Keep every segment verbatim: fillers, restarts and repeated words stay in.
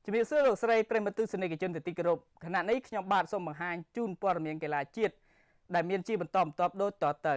ជំរាបសួរលោកស្រីប្រិមត្តទស្សនិកជនទីគោរពខណៈនេះខ្ញុំបាទសូមបង្ហាញជូនព័ត៌មានកីឡាជាតិដែលមានជាបន្តបន្ទាប់ដូចតទៅ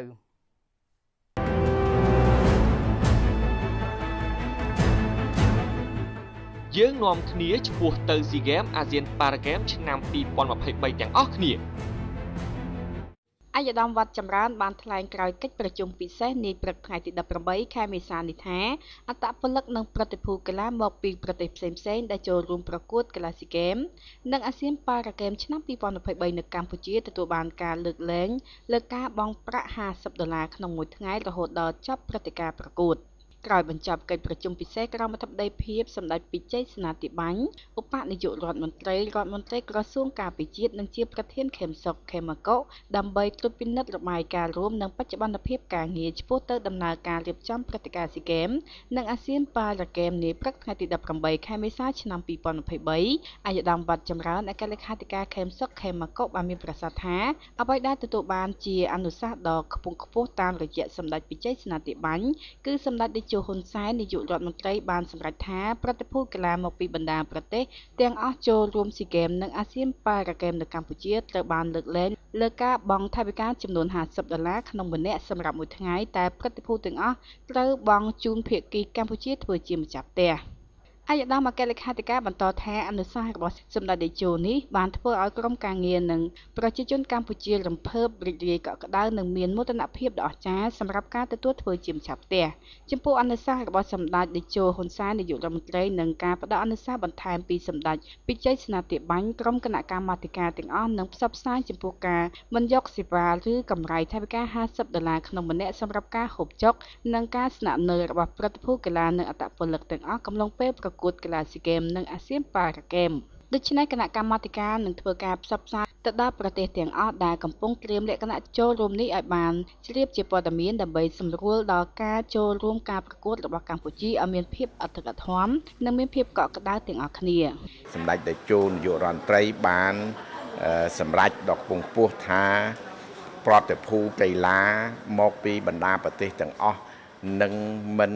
យើងនាំគ្នាឆ្ពោះទៅស៊ីហ្គេមអាស៊ានប៉ារ៉ាហ្គេមឆ្នាំពីរពាន់ម្ភៃបីទាំងអស់គ្នាអាយដាមវត្តចម្រើនបានថ្លែងក្រោយកិច្ចប្រជុំពិសេសនាព្រឹកថ្ងៃទីដប់ប្រាំបីខែមេសានេះថាអត្តពលិកនិងប្រតិភូកីឡាមកពីប្រទេសផ្សេងៗដែលចូលរួមប្រកួតកីឡាស៊ីហ្គេមនិងអាស៊ានប៉ារ៉ាហ្គេមឆ្នាំពីរពាន់ម្ភៃបីនៅកម្ពុជាទទួលបានការលើកលែងលើការបង់ប្រាក់ห้าสิบដុល្លារក្នុងមួយថ្ងៃរហូតដល់ចប់ព្រឹត្តិការណ៍ប្រកួតក្រោយបញ្ចប់កិច្ចប្រជុំពិសេសក្រមអធិបតីភាពសម្ដេចពិជ័យសេនាធិបាញ់ឧបនាយករដ្ឋមន្ត្រីរដ្ឋមន្ត្រីក្រសួងការពារជាតិនិងជាប្រធានខេមសុខខេមកុដើម្បីត្រួតពិនិត្យរបាយការណ៍រួមនិងបច្ចុប្បន្នភាពការងារឆ្ពោះទៅដំណើរការរៀបចំព្រឹត្តិការណ៍ស៊ីហ្គេមនិងអាស៊ានប៉ារ៉ាហ្គេមនាព្រឹកថ្ងៃទីដប់ប្រាំបីខែមេសាឆ្នាំពីរពាន់ម្ភៃបីអាយដាមវត្តចម្រើនអគ្គលេខាធិការខេមសុខខេមកុបានមានប្រសាសន៍ថាអ្វីដែលទទួលបានជាអនុសាសន៍ដ៏ខ្ពង់ខ្ពស់តាមរយៈសម្ដេចពិជ័យសេនាធិបាញ់គឺសម្ដេចតេជោហ៊ុនសែននាយករដ្ឋមន្ត្រីបានសម្រេចថាប្រតិភូកីឡាមកពីបណ្ដាប្រទេសទាំងអស់ចូលរួមស៊ីហ្គេមនិងអាស៊ានប៉ារ៉ាហ្គេមនៅកម្ពុជាត្រូវបានលើកលែងលើការបង់ថវិកាចំនួនห้าสิบដុល្លារក្នុងម្នាក់សម្រាប់មួយថ្ងៃតែប្រតិភូទាំងអស់ត្រូវបង់ជូនភាគីកម្ពុជាធ្វើជាម្ចាស់ផ្ទះអាយដាមអគ្គលេខាធិការបន្តថាអនុសាសន៍របស់សម្ដេចតេជោនេះបានធ្វើឲ្យក្រុមការងារនិងប្រជាជនកម្ពុជារំភើបរីករាយកក់ក្ដៅនិងមានមោទនភាពដ៏អស្ចារ្យសម្រាប់ការទទួលធ្វើជាម្ចាស់ផ្ទះចំពោះអនុសាសន៍របស់សម្ដេចតេជោហ៊ុនសែននាយករដ្ឋមន្ត្រីនិងការផ្ដល់អនុសាសន៍បន្ថែមពីសម្ដេចពិជ័យសេនាធិបាញ់ក្រុមគណៈកម្មាធិការទាំងអស់នឹងផ្សព្វផ្សាយចំពោះការមិនយកសេវាឬកម្រៃថវិកាห้าสิบដុល្លារក្នុងម្នាក់សម្រាប់ការហូបចុកនិងការស្នាក់នៅរបស់ប្រតិភូកីឡានិងអត្តពលិកទាំងអស់កំឡុងពេលប្រកួតកីឡាស៊ីហ្គេមនិងអាស៊ានប៉ារ៉ាហ្គេមដូច្នេះគណៈកម្មាធិការនឹងធ្វើការផ្សព្វផ្សាយទៅដល់ប្រទេសទាំងអស់ដែលកំពុងត្រៀមលក្ខណៈចូលរួមនេះឲ្យបានជ្រាបជាព័ត៌មានដើម្បីសម្រួលដល់ការចូលរួមការប្រកួតរបស់កម្ពុជាឲ្យមានភាពអធិកអធមនិងមានភាពកក់ក្ដៅទាំងអស់គ្នាសម្ដេចតេជោនាយករដ្ឋមន្ត្រីបានសម្រេចដល់ខ្ពង់ខ្ពស់ថាប្រតិភូកីឡាមកពីបណ្ដាប្រទេសទាំងអស់នឹងមិន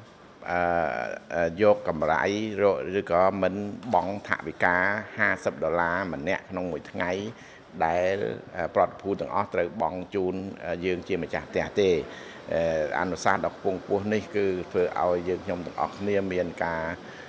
យកកម្រៃឬក៏មិនបង់ថវិកាห้าสิบដុល្លារម្នាក់ក្នុងមួយថ្ងៃដែលប្រតិភូទាំងអស់ត្រូវបង់ជូនយើងជាម្ចាស់ផ្ទះទេអនុសាសន៍ដ៏ខ្ពង់ខ្ពស់នេះគឺធ្វើឲ្យយើងខ្ញុំទាំងអស់គ្នាមានការ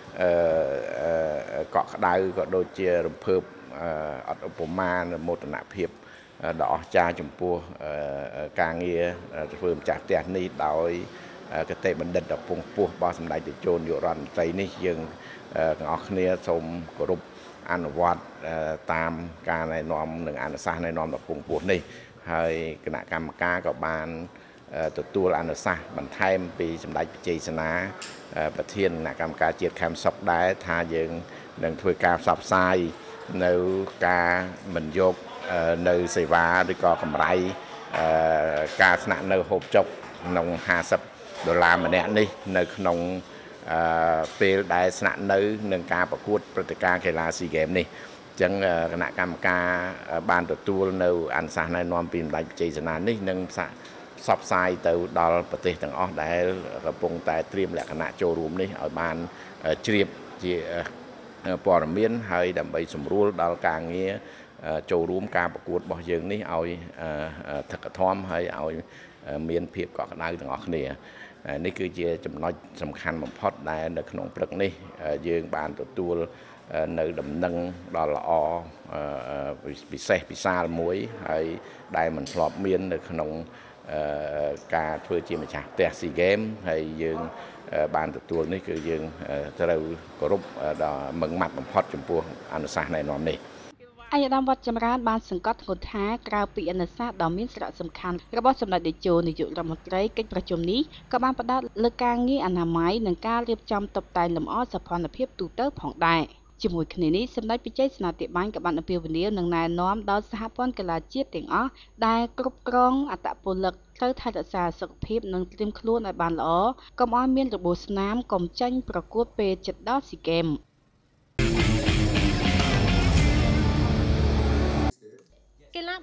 កក់ក្ដៅក៏ដូចជារំភើបអត់ឧបមាមោទនភាពដ៏អស្ចារ្យចំពោះការងារធ្វើម្ចាស់ផ្ទះនេះដោយគតិបណ្ឌិតដ៏ពងពោះរបស់សម្ដេចតេជោនាយករដ្ឋមន្ត្រីនេះយើងទាំងអស់គ្នាសូមគោរពអនុវត្តតាមការណែនាំនិងអនុសាសន៍ណែនាំដ៏ពងពោះនេះហើយគណៈកម្មការក៏បានទទួលអនុសាសន៍បន្ថែមពីសម្ដេចពិជ័យសេនាប្រធានគណៈកម្មការជាតិខេមសុខដែរថាយើងនឹងធ្វើការផ្សព្វផ្សាយនៅការមិនយកនៅសេវាឬក៏កម្រៃការស្នាក់នៅហូបចុកក្នុងห้าสิบដុល្លារម្នាក់នេះនៅក្នុងពេលដែលស្នាក់នៅនឹងការប្រកួតព្រឹត្តិការណ៍កីឡាស៊ីហ្គេមនេះអញ្ចឹងគណៈកម្មការបានទទួលនៅអនុសាសន៍ណែនាំពីសម្ដេចពិជ័យសេនានេះនឹងផ្សព្វផ្សាយទៅដល់ប្រទេសទាំងអស់ដែលកំពុងតែត្រៀមលក្ខណៈចូលរួមនេះឲ្យបានជ្រាបជាព័ត៌មានហើយដើម្បីសម្រួលដល់ការងារចូលរួមការប្រកួតរបស់យើងនេះឲ្យថឹកថមហើយឲ្យមានភាពកក់ក្ដៅទាំងអស់គ្នានេះគឺជាចំណុចសំខាន់បំផុតដែលនៅក្នុងព្រឹកនេះយើងបានទទួលនៅដំណឹងដ៏ល្អពិសេសពិសាលមួយហើយដែលមិនធ្លាប់មាននៅក្នុងការធ្វើជាម្ចាស់ផ្ទះស៊ីហ្គេមហើយយើងបានទទួលនេះគឺយើងត្រូវគោរពដល់មឹងម៉ាត់បំផុតចំពោះអនុសាសន៍ណែនាំនេះអាយដាមវត្តចម្រើនបានសង្កត់ធ្ងន់ថាក្រៅពីអនុសាសន៍ដ៏មានសារៈសំខាន់របស់សម្ដេចតេជោនាយករដ្ឋមន្ត្រីកិច្ចប្រជុំនេះក៏បានផ្ដោតលើការងារអនាម័យនិងការរៀបចំតុបតែងលម្អសោភ័ណភាពទូទៅផងដែរជាមួយគ្នានេះសម្ដេចពិជ័យសេនាធិបាញ់ក៏បានអំពាវនាវនិងណែនាំដល់សហព័ន្ធកីឡាជាតិទាំងអស់ដែលគ្រប់គ្រងអត្តពលិកត្រូវថែរក្សាសុខភាពនិងត្រៀមខ្លួនឲ្យបានល្អកុំឲ្យមានរបួសស្នាមកុំចាញ់ប្រកួតពេលជិតដល់ស៊ីហ្គេម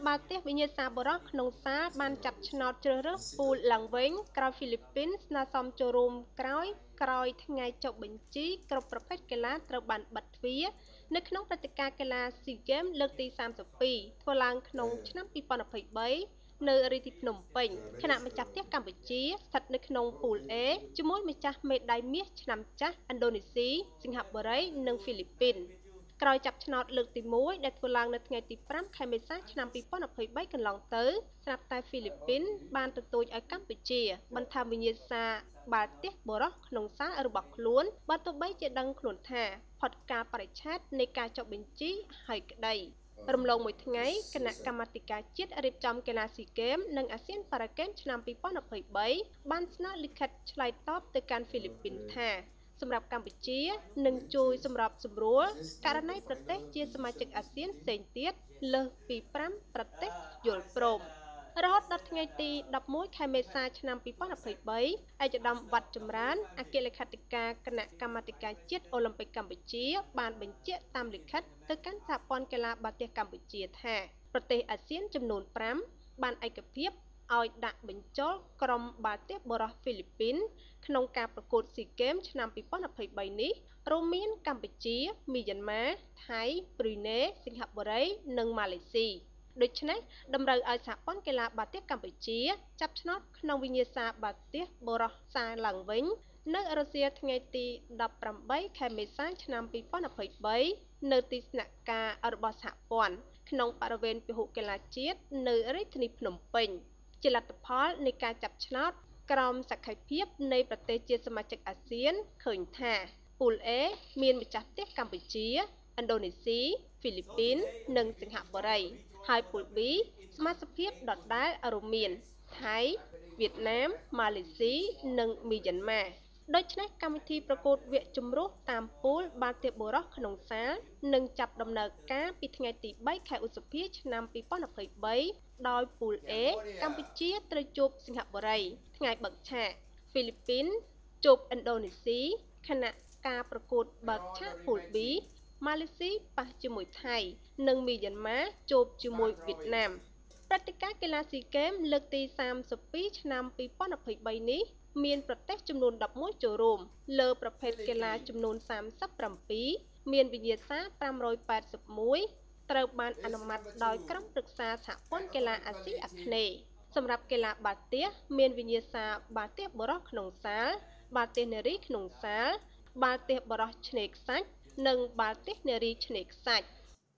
បាល់ទះវិញ្ញាសាបរោះក្នុងសាលបានចាប់ឆ្នោតជ្រើសរើសពូលឡើងវិញក្រោយហ្វីលីពីនស្នើសុំចូលរួមក្រោយក្រោយថ្ងៃចុះបញ្ជីគ្រប់ប្រភេទកីឡាត្រូវបានបិទទ្វារនៅក្នុងព្រឹត្តិការណ៍កីឡាស៊ីហ្គេមលើកទីសាមសិបពីរធ្វើឡើងក្នុងឆ្នាំពីរពាន់ยี่สิบสามនៅរាជធានីភ្នំពេញគណៈម្ចាស់ផ្ទះកម្ពុជាស្ថិតនៅក្នុងពូល A ជាមួយម្ចាស់មេដាយមាសឆ្នាំចាស់ឥណ្ឌូនេស៊ីសិង្ហបុរីនិងហ្វីលីពីនក្រោយចាប់ឆ្នោតលើកទីមួយដែលធ្វើឡើងនៅថ្ងៃទីប្រាំខែមេសាឆ្នាំពីរពាន់ยี่สิบสามកន្លងទៅស្រាប់តែហ្វីលីពីនបានទទូចឲ្យកម្ពុជាបន្ថែមវិញ្ញាសាបាល់ទះបរោះក្នុងសាលរបស់ខ្លួនបើទោះបីជាដឹងខ្លួនថាផុតការបរិច្ឆេទនៃការចុះបញ្ជីហើយក្តីរំលងមួយថ្ងៃគណៈកម្មាធិការជាតិរៀបចំកីឡាស៊ីហ្គេមនិងអាស៊ានប៉ារ៉ាហ្គេមឆ្នាំពីរពាន់ยี่สิบสามបានស្នើលិខិតឆ្លើយតបទៅកាន់ហ្វីលីពីនថាសម្រាប់កម្ពុជានឹងជួយសម្របសម្រួលករណីប្រទេសជាសមាជិកអាស៊ានផ្សេងទៀតលើសពីប្រាំប្រទេសយល់ព្រមរហូតដល់ថ្ងៃទីដប់មួយខែមេសាឆ្នាំពីរពាន់ยี่สิบสามឯកឧត្តមវត្តចម្រើនអគ្គលេខាធិការគណៈកម្មាធិការជាតិអូឡ িম্প ិកកម្ពុជាបានបញ្ជាក់តាមលិខិតទៅកាន់សហព័ន្ធកីឡាបាល់ទះកម្ពុជាថាប្រទេសអាស៊ានចំនួនប្រាំបានឯកភាពឲ្យដាក់បញ្ចូលក្រុមបាល់ទះបរោះហ្វីលីពីនក្នុងការប្រកួតស៊ីហ្គេមឆ្នាំពីរពាន់ยี่สิบสามនេះរួមមានកម្ពុជាមីយ៉ាន់ម៉ាថៃប្រ៊ុយណេសិង្ហបុរីនិងម៉ាឡេស៊ីដូច្នេះតម្រូវឲ្យសហព័ន្ធកីឡាបាល់ទះកម្ពុជាចាប់ឆ្នោតក្នុងវិញ្ញាសាបាល់ទះបរោះសាលឡើងវិញនៅរសៀលថ្ងៃទីដប់ប្រាំបីខែមេសាឆ្នាំពីរពាន់ยี่สิบสามនៅទីស្នាក់ការរបស់សហព័ន្ធក្នុងបរិវេណពហុកីឡាជាតិនៅរាជធានីភ្នំពេញជាលទ្ធផលនៃការចាប់ឆ្នោតក្រមសក្ខីភាពនៃប្រទេសជាសមាជិកអាស៊ានឃើញថាពូល A មានម្ចាស់ផ្ទះកម្ពុជាឥណ្ឌូនេស៊ីហ្វីលីពីននិងសិង្ហបុរីហើយពូល B សមាជិកភាពដដែលរួមមានថៃវៀតណាមម៉ាឡេស៊ីនិងមីយ៉ាន់ម៉ាដូច្នេះកម្មវិធីប្រកួតវគ្គជម្រុះតាមពូលបាល់ទះបុរោះក្នុងសាលនឹងចាប់ដំណើរការពីថ្ងៃទីបីខែឧសភាឆ្នាំពីរពាន់ยี่สิบสามដោយពូល A កម្ពុជាត្រូវជួបសិង្ហបុរីថ្ងៃបឹកឆាកហ្វីលីពីនជួបឥណ្ឌូនេស៊ីខណៈការប្រកួតបើកឆាកពូល B ម៉ាឡេស៊ីប៉ះជាមួយថៃនិងមីយ៉ាន់ម៉ាជួបជាមួយវៀតណាមព្រឹត្តិការណ៍កីឡាស៊ីហ្គេមលើកទីសាមសិបពីរឆ្នាំពីរពាន់ยี่สิบสามនេះមានប្រទេសចំនួនដប់មួយចូលរួមលើប្រភេទកីឡាចំនួនសាមសិបប្រាំពីរមានវិញ្ញាសាប្រាំរយប៉ែតសិបមួយត្រូវបានអនុម័តដោយក្រុមប្រឹក្សាសហព័ន្ធកីឡាអាស៊ីអាគ្នេយ៍សម្រាប់កីឡាបាល់ទះមានវិញ្ញាសាបាល់ទះបរោះក្នុងសាលបាល់ទះនារីក្នុងសាលបាល់ទះបរោះឆ្នេរខ្សាច់និងបាល់ទះនារីឆ្នេរខ្សាច់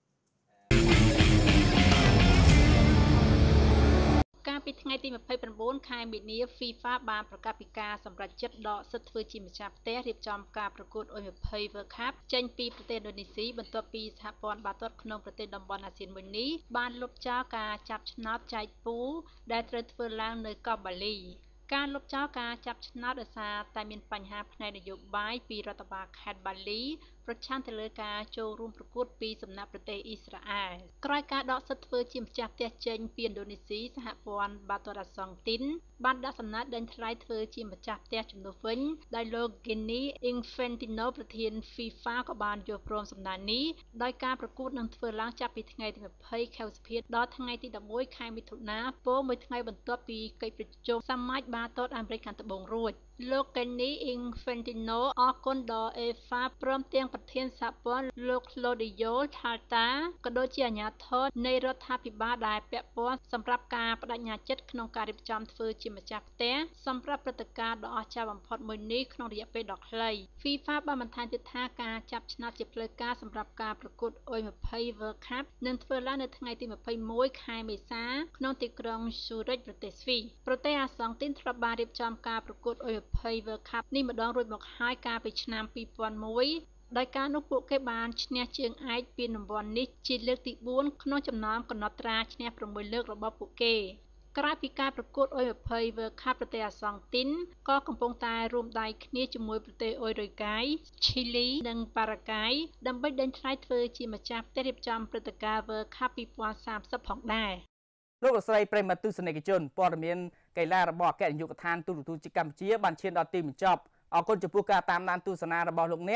កាលពីថ្ងៃទីยี่สิบเก้าខែមីនា FIFA បានប្រកាសពីការសម្រេចចិត្តដកសិទ្ធិធ្វើជាម្ចាស់ផ្ទះរៀបចំការប្រកួតអុយยี่สิบ World Cup ចេញពីប្រទេសឥណ្ឌូនេស៊ីបន្ទាប់ពីសហព័ន្ធបាល់ទាត់ក្នុងប្រទេសតំបន់អាស៊ានមួយនេះបានលុបចោលការចាប់ឆ្នោតចែកពូលដែលត្រូវធ្វើឡើងនៅកោះបាលីការលុបចោលការចាប់ឆ្នោតដោយសារតែមានបញ្ហាផ្នែកនយោបាយពីរដ្ឋបាលខេត្តបាលីប្រឆាំងទៅលើការចូលរួមប្រកួតពីសំណាក់ប្រទេសអ៊ីស្រាអែលក្រោយការដកសិទ្ធិធ្វើជាម្ចាស់ផ្ទះចេញពីឥណ្ឌូនេស៊ីសហព័ន្ធបាល់ទាត់អាសង់ទីនបានដាក់សំណើដេញថ្លៃធ្វើជាម្ចាស់ផ្ទះជំនួសវិញដោយលោក Gianni Infantino ប្រធាន FIFA ក៏បានយល់ព្រមសំណើនេះដោយការប្រកួតនឹងធ្វើឡើងចាប់ពីថ្ងៃទីยี่สิบខែឧសភាដល់ថ្ងៃទីដប់មួយខែមិថុនាពោលមួយថ្ងៃបន្ទាប់ពីកិច្ចប្រជុំសមាជបាល់ទាត់អាមេរិកខាងត្បូងរួចលោក Gianni Infantino អរគុណដល់ អេហ្វា ព្រមទាំងប្រធានសហព័ន្ធលោក Claudio Talta ក៏ដូចជាអាជ្ញាធរនៃរដ្ឋាភិបាលដែលពាក់ព័ន្ធសម្រាប់ការបដិញ្ញាចិត្តក្នុងការរៀបចំធ្វើជាម្ចាស់ផ្ទះសម្រាប់ព្រឹត្តិការណ៍ដ៏អស្ចារ្យបំផុតមួយនេះក្នុងរយៈពេលដ៏ខ្លី FIFA បានបន្ថែមទៀតថាការចាប់ឆ្នោតជាផ្លូវការសម្រាប់ការប្រកួតអុយยี่สิบ World Cup នឹងធ្វើឡើងនៅថ្ងៃទីยี่สิบเอ็ดខែមេសាក្នុងទីក្រុង Zurich ប្រទេសស្វីសប្រទេសអាសង់ទីនធ្លាប់បានរៀបចំការប្រកួតអុយยี่สิบ World Cup នេះម្ដងរួចមកហើយកាលពីឆ្នាំពីរពាន់មួយដោយការនោះពួកគេបានឈ្នះជើងឯកពានរង្វាន់នេះជាលើកទីបួនក្នុងចំណោមកំណត់ត្រាឈ្នះប្រាំមួយលើករបស់ពួកគេក្រៅពីការប្រកួតអុយยี่สิบ World Cup ប្រទេសអាសង់ទីនក៏កំពុងតែរួមដៃគ្នាជាមួយប្រទេសអ៊ុយរុយកាយ ឈីលី និងប៉ារ៉ាហ្គាយដើម្បីដេញថ្លៃធ្វើជាម្ចាស់ផ្ទះរៀបចំព្រឹត្តិការណ៍ World Cup ពីរពាន់សាមសិបផងដែរលោកលោកស្រីប្រិមត្តទស្សនិកជនព័ត៌មានកីឡារបស់អគ្គនាយកដ្ឋានទូរទស្សន៍ជាតិកម្ពុជាបានឈានដល់ទីបញ្ចប់អរគុណចំពោះការតាមដានទស្សនារបស់លោកអ្នក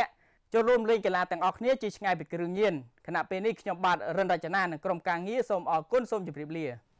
ចូលរួមលេងកីឡាទាំងអស់គ្នាជាឆ្ងាយពីគ្រឿងញៀនខណៈពេលនេះខ្ញុំបាទរិនរចនានិងក្រុមការងារសូមអរគុណសូមជម្រាបលា